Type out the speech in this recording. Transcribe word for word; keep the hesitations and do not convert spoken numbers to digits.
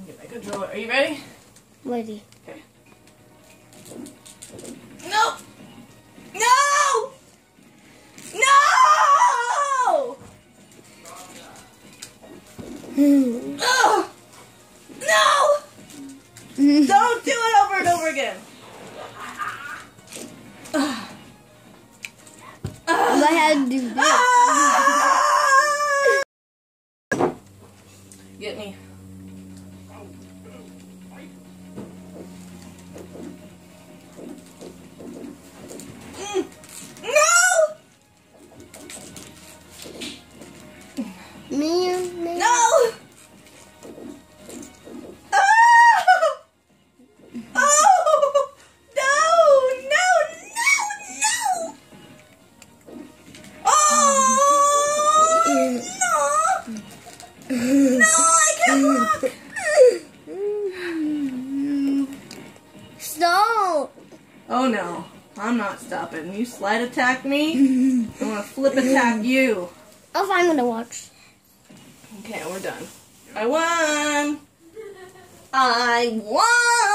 Get my controller. Are you ready? Ready. Okay. No! No! No! Ugh! No! Don't do it over and over again. I had to do that. Get me. Mm. No! Me, me. No! Oh! Oh! No! No! No! No! Oh! No! No! I can't walk! Stop. Oh no, I'm not stopping. You slide attack me, I'm gonna flip attack you. Oh, I'm gonna watch. Okay, we're done. I won! I won!